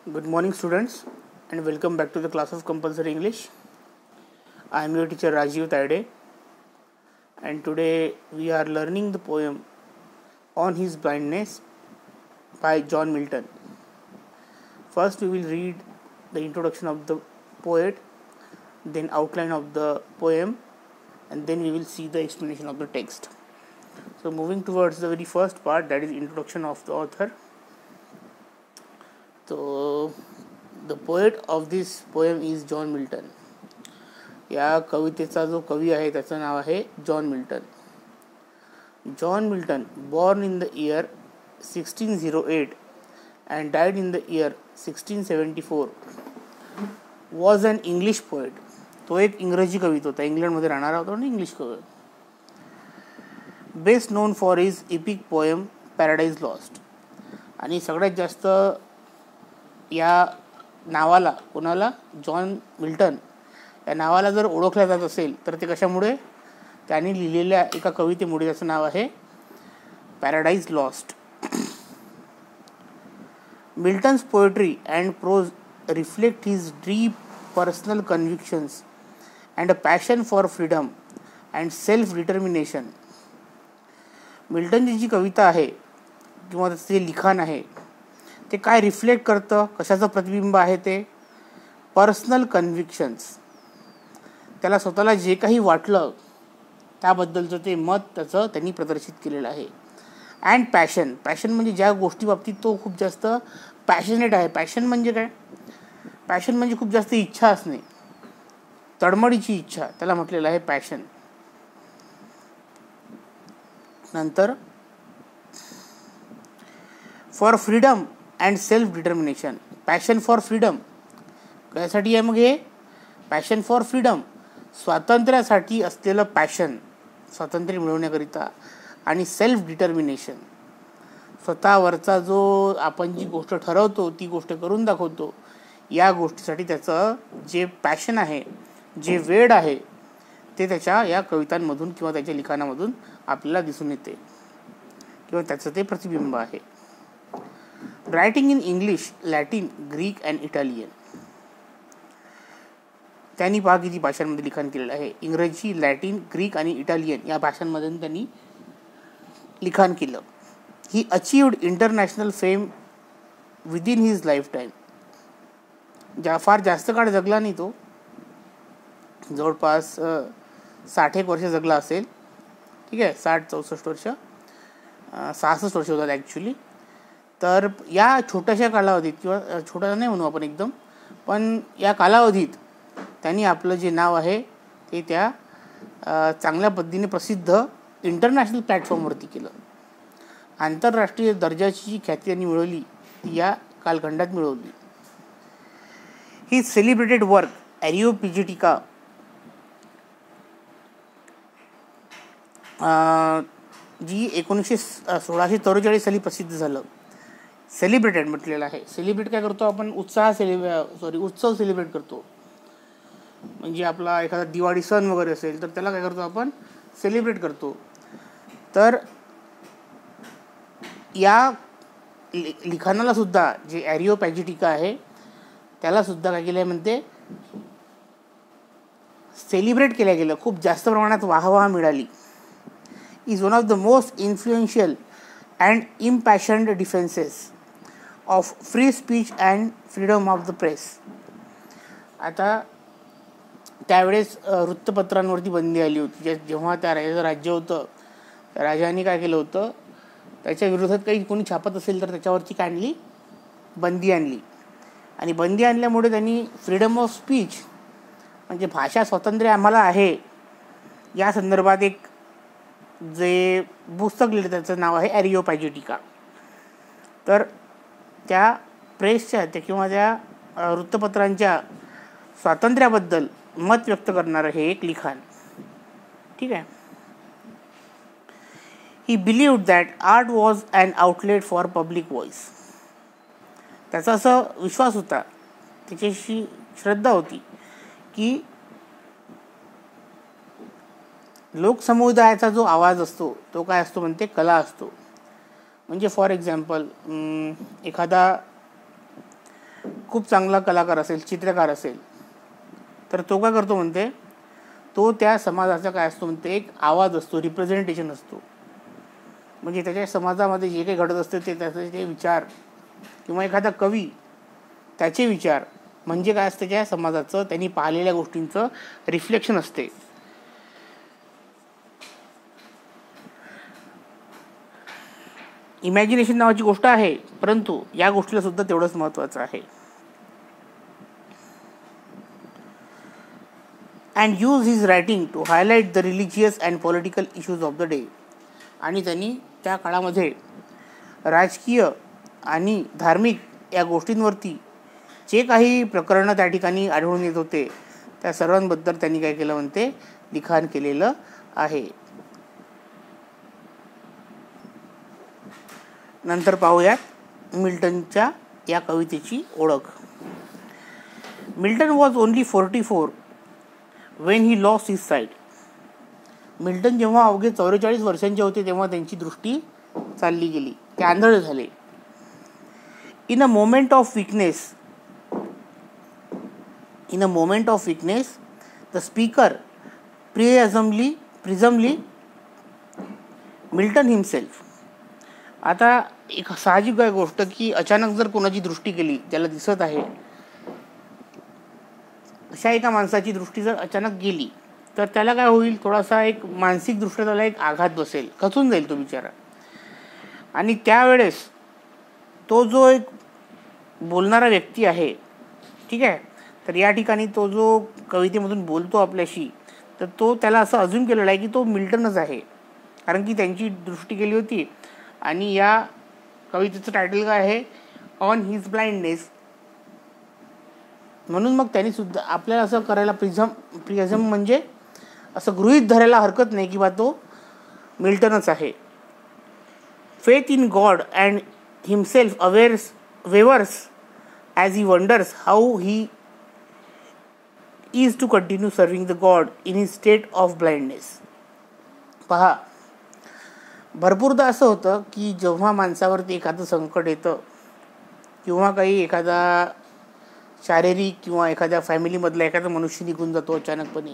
Good morning, students, and welcome back to the class of compulsory English. I am your teacher Rajiv Taide, and today we are learning the poem On His Blindness by John Milton. First, we will read the introduction of the poet, then outline of the poem, and then we will see the explanation of the text. So, moving towards the very first part, that is introduction of the author. So, the poet of this poem is John Milton. या कवितेचा जो कवी आहे त्याचं नाव आहे John Milton. John Milton, born in the year 1608 and died in the year 1674, was an English poet. तो एक इंग्रजी कवी होता, इंग्लंडमध्ये राहणारा होता आणि इंग्लिश कवी. Best known for his epic poem Paradise Lost. आणि सगळ्यात जास्त या नावाला, कोणाला, जॉन मिल्टन या नावाला जर ओळखल्या जात असेल तर ते कशामुळे, त्यांनी लिहिलेल्या एका कवितेमुळे. त्याचं नाव आहे Paradise Lost. Milton's poetry and prose reflect his deep personal convictions and a passion for freedom and self determination. मिल्टनची जी कविता आहे किंवा त्याचं जे लिखाण आहे ते काय रिफ्लेक्ट करतं, कशाचं प्रतिबिंब आहे ते, पर्सनल कन्व्हिक्शन्स. त्याला स्वतःला जे काही वाटलं त्याबद्दलचं ते मत त्याचं त्यांनी प्रदर्शित केलेलं आहे. अँड पॅशन, पॅशन म्हणजे ज्या गोष्टी बाबतीत तो खूप जास्त पॅशनेट आहे. पॅशन म्हणजे काय, पॅशन म्हणजे खूप जास्त इच्छा असणे, तडमडीची इच्छा, त्याला म्हटलेलं आहे पॅशन. नंतर for freedom and self determination. Passion for freedom कशासाठी आहे मग हे, पॅशन फॉर फ्रीडम, स्वातंत्र्यासाठी असलेलं पॅशन, स्वातंत्र्य मिळवण्याकरिता. आणि सेल्फ डिटर्मिनेशन, स्वतःवरचा जो आपण जी गोष्ट ठरवतो ती गोष्ट करून दाखवतो, या गोष्टीसाठी त्याचं जे पॅशन आहे, जे वेड आहे ते त्याच्या या कवितांमधून किंवा त्याच्या लिखाणामधून आपल्याला दिसून येते किंवा त्याचं ते प्रतिबिंब आहे. Writing in English, Latin, Greek and Italian. त्यांनी पहा किती भाषांमध्ये लिखाण केलेलं आहे. इंग्रजी, लॅटिन, ग्रीक आणि इटालियन या भाषांमधून त्यांनी लिखाण केलं. He achieved international fame within his life time. फार जास्त काळ जगला नाही तो, जवळपास 60 वर्ष जगला असेल. ठीक आहे, 60-64 वर्ष, 66 वर्ष होतात ॲक्च्युली. तर या छोट्याशा कालावधीत, किंवा छोटा नाही म्हणू आपण एकदम, पण या कालावधीत त्यांनी आपलं जे नाव आहे ते त्या चांगल्या पद्धतीने प्रसिद्ध इंटरनॅशनल प्लॅटफॉर्मवरती केलं. आंतरराष्ट्रीय दर्जाची जी ख्याती त्यांनी मिळवली ती या कालखंडात मिळवली. ही सेलिब्रेटेड वर्क ॲरिओपॅजिटिका जी 1643 साली प्रसिद्ध झालं. सेलिब्रेटेड म्हटलेलं आहे. सेलिब्रेट काय करतो आपण, उत्सव सेलिब्रेट करतो. म्हणजे आपला एखादा दिवाळी सण वगैरे असेल तर त्याला काय करतो आपण, सेलिब्रेट करतो. तर या लिखाणाला सुद्धा, जे ॲरिओपॅजिटिका आहे त्याला सुद्धा काय केलं आहे म्हणते, सेलिब्रेट केलं गेलं, खूप जास्त प्रमाणात वाहवा मिळाली. Is one of the most influential and impassioned defences of free speech and freedom of the press. आता त्यावेळेस वृत्तपत्रांवरती बंदी आली होती. जेव्हा त्या राजाचं राज्य होतं, त्या राजाने काय केलं होतं, त्याच्या विरोधात काही कोणी छापत असेल तर त्याच्यावरती काय आणली, बंदी आणली. आणि बंदी आणल्यामुळे त्यांनी फ्रीडम ऑफ स्पीच म्हणजे भाषा स्वातंत्र्य आम्हाला आहे या संदर्भात एक जे पुस्तक लिहिलं त्याचं नाव आहे ॲरिओपॅजिटिका. तर त्या प्रेसच्या त्या किंवा त्या वृत्तपत्रांच्या स्वातंत्र्याबद्दल मत व्यक्त करणारं हे एक लिखाण. ठीक आहे. He believed that art was an outlet for public voice. त्याचा असा विश्वास होता, त्याच्याशी श्रद्धा होती की लोकसमुदायाचा जो आवाज असतो तो काय असतो म्हणते, कला असतो. म्हणजे फॉर एक्झाम्पल एखादा खूप चांगला कलाकार असेल, चित्रकार असेल, तर तो काय करतो म्हणते, तो त्या समाजाचा काय असतो म्हणते, एक आवाज असतो, रिप्रेझेंटेशन असतो. म्हणजे त्याच्या समाजामध्ये जे काही घडत असते ते त्याचे विचार, किंवा एखादा कवी त्याचे विचार म्हणजे काय असतं, त्या समाजाचं त्यांनी पाहिलेल्या गोष्टींचं रिफ्लेक्शन असते. इमॅजिनेशन नावाची गोष्ट आहे, परंतु या गोष्टीला सुद्धा तेवढंच महत्त्वाचं आहे. And use his writing to highlight the religious and political issues of the day. आणि त्यांनी त्या काळामध्ये राजकीय आणि धार्मिक या गोष्टींवरती जे काही प्रकरणं त्या ठिकाणी आढळून येत होते, त्या सर्वांबद्दल त्यांनी काय केलं म्हणते, लिखाण केलेलं आहे. नंतर पाहूयात मिल्टनच्या या कवितेची ओळख. Milton was only 44 when he lost his sight. Milton जेव्हा अवघे 44 वर्षांचे होते तेव्हा त्यांची दृष्टी चालली गेली, ते आंधळे झाले. In a moment of weakness the speaker presumably Milton himself. आता एक साहजिक आहे गोष्ट की अचानक जर कोणाची दृष्टी गेली, ज्याला दिसत आहे अशा एका माणसाची दृष्टी जर अचानक गेली, तर त्याला काय होईल, थोडासा एक मानसिक दृष्ट्या त्याला एक आघात बसेल, खचून जाईल तो बिचारा. आणि त्यावेळेस तो जो एक बोलणारा व्यक्ती आहे, ठीक आहे, तर या ठिकाणी तो जो कवितेमधून बोलतो आपल्याशी, तर तो त्याला असं अजून केलेलं आहे की तो मिल्टनच आहे, कारण की त्यांची दृष्टी गेली होती. आणि या कवितेचं टायटल काय आहे, ऑन हिज ब्लाइंडनेस. म्हणून मग त्यांनी सुद्धा आपल्याला असं करायला प्रिझम म्हणजे असं गृहीत धरायला हरकत नाही की बा तो मिल्टनच आहे. Faith in God and himself wavers as he wonders how he is to continue serving the God in his state of blindness. पहा, भरपूरदा असं होतं की जेव्हा माणसावरती एखादं संकट येतं, किंवा काही एखादा शारीरिक किंवा एखाद्या फॅमिलीमधला एखादा मनुष्य निघून जातो अचानकपणे,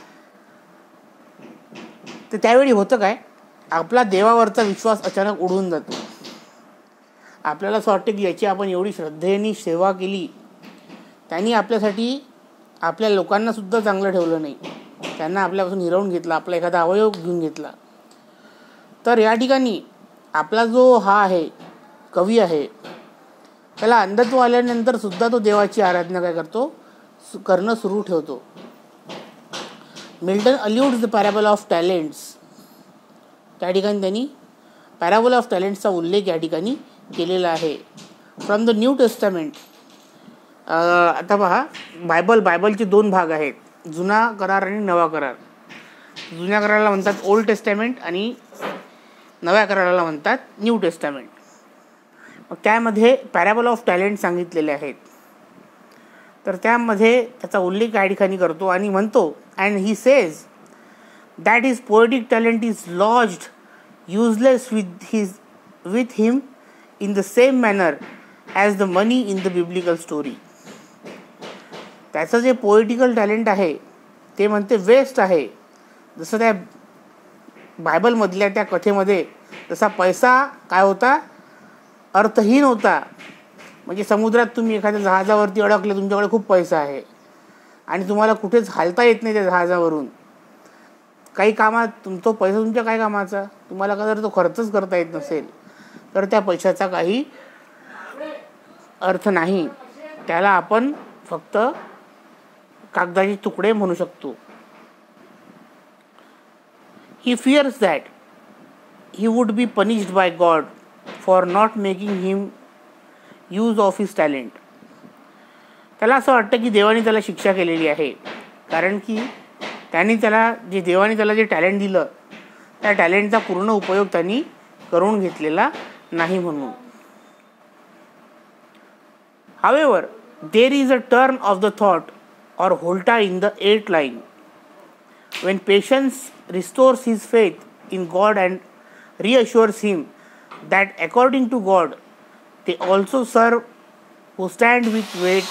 तर त्यावेळी होतं काय, आपला देवावरचा विश्वास अचानक उडून जातो. आपल्याला असं वाटतं की याची आपण एवढी श्रद्धेने सेवा केली, त्यांनी आपल्यासाठी आपल्या लोकांना सुद्धा चांगलं ठेवलं नाही, त्यांना आपल्यापासून हिरावून घेतला, आपला एखादा अवयव घेऊन घेतला. तर या ठिकाणी आपला जो हा आहे कवी आहे, त्याला अंधत्व आल्यानंतर सुद्धा तो देवाची आराधना काय करतो, करणं सुरू ठेवतो. Milton alludes the parable of talents. त्या ठिकाणी त्यांनी पॅराबल ऑफ टॅलेंट्सचा उल्लेख या ठिकाणी केलेला आहे. From the New Testament. आता पहा, बायबलचे 2 भाग आहेत, जुना करार आणि नवा करार. जुन्या कराराला म्हणतात ओल्ड टेस्टामेंट आणि नव्या कराराला म्हणतात न्यू टेस्टामेंट. मग त्यामध्ये पॅराबल ऑफ टॅलेंट सांगितलेले आहेत. तर त्यामध्ये त्याचा उल्लेख या ठिकाणी करतो आणि म्हणतो, and he says that his poetic talent is lodged useless with him in the same manner as the money in the biblical story. त्याचं जे पोएटिकल टॅलेंट आहे ते म्हणते वेस्ट आहे, जसं त्या बायबलमधल्या त्या कथेमध्ये जसा पैसा काय होता, अर्थहीन होता. म्हणजे समुद्रात तुम्ही एखाद्या जहाजावरती अडकले, तुमच्याकडे खूप पैसा आहे आणि तुम्हाला कुठेच हालता येत नाही त्या जहाजावरून, काही कामात तो पैसा तुमच्या काय कामाचा, तुम्हाला का जर तो खर्चच करता येत नसेल तर त्या पैशाचा काही अर्थ नाही. त्याला आपण फक्त कागदाचे तुकडे म्हणू शकतो. He fears that he would be punished by God for not making him use of his talent. त्याला असं वाटतं की देवाने त्याला शिक्षा केलेली आहे, कारण की देवाने त्याला जे टॅलेंट दिलं त्या टॅलेंटचा पूर्ण उपयोग त्यांनी करून घेतलेला नाही म्हणून. However, there is a turn of the thought or holta in the 8th line. When patience restores his faith in God and reassures him that according to God they also serve who stand with weight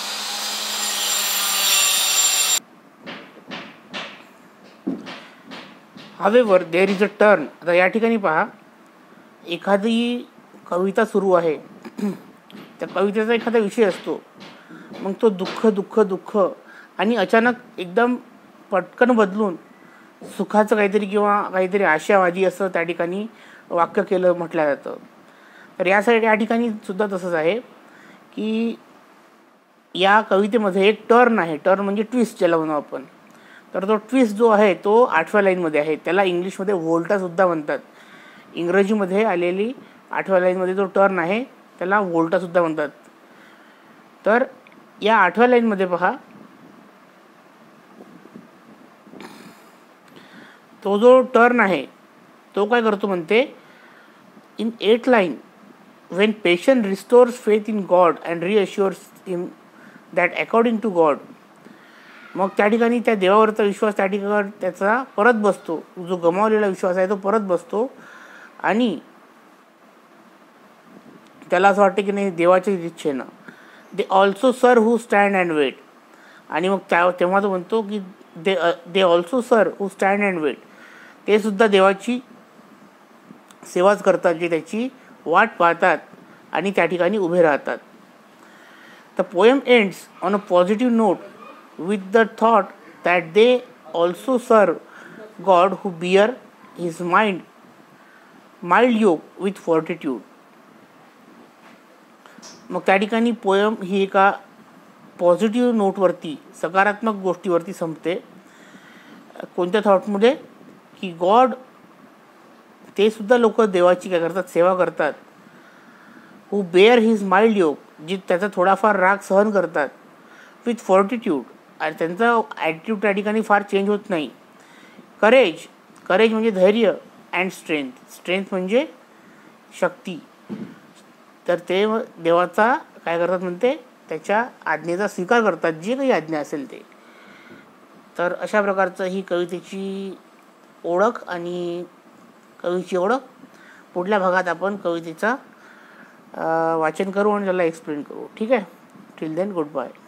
however there is a turn. आता या ठिकाणी पहा, एखादी कविता सुरू आहे, त्या कवितेचा एखादा विषय असतो, मग तो दुःख दुःख दुःख आणि अचानक एकदम पटकन बदलून सुखाचं काहीतरी किंवा काहीतरी आशावादी असं त्या ठिकाणी वाक्य केलं म्हटलं जातं. तर यासाठी या ठिकाणी सुद्धा तसंच आहे की या कवितेमध्ये एक टर्न आहे. टर्न म्हणजे ट्विस्ट ज्याला म्हणू आपण. तर तो ट्विस्ट जो आहे तो 8व्या लाईनमध्ये आहे. त्याला इंग्लिशमध्ये व्होल्टासुद्धा म्हणतात. इंग्रजीमध्ये आलेली 8व्या लाईनमध्ये जो टर्न आहे त्याला व्होल्टासुद्धा म्हणतात. तर या 8व्या लाईनमध्ये पहा, तो जो टर्न आहे तो काय करतो म्हणते, in 8th line when patient restores faith in God and reassures him that according to God. मग त्या ठिकाणी त्या देवावरचा विश्वास त्या ठिकाणी त्याचा परत बसतो. जो गमावलेला विश्वास आहे तो परत बसतो आणि त्याला असं वाटतं की नाही देवाच्याच इच्छेनं. They also serve who stand and wait. आणि मग तेव्हा तो म्हणतो की they also serve who stand and wait. ते सुद्धा देवाची सेवाच करतात, जे त्याची वाट पाहतात आणि त्या ठिकाणी उभे राहतात. The poem ends on a positive note with the thought that they also serve God who bear his mild yoke with fortitude. मग त्या ठिकाणी पोएम ही एका पॉझिटिव्ह नोटवरती, सकारात्मक गोष्टीवरती संपते. कोणत्या थॉटमध्ये की गॉड, ते सुद्धा लोक देवाची काय करतात, सेवा करतात. Who bear his mild yoke, जी त्याचा थोडाफार राग सहन करतात. विथ फॉर्टिट्यूड, आणि त्यांचा ॲटिट्यूड त्या ठिकाणी फार चेंज होत नाही. करेज म्हणजे धैर्य. अँड स्ट्रेंथ म्हणजे शक्ती. तर ते देवाचा काय करतात म्हणते, त्याच्या आज्ञेचा स्वीकार करतात, जे काही आज्ञा असेल ते. तर अशा प्रकारचं ही कवितेची ओळख आणि कवीची ओळख. पुढल्या भागात आपण कवितेचा वाचन करू आणि त्याला एक्सप्लेन करू. ठीक आहे. Till then, good bye.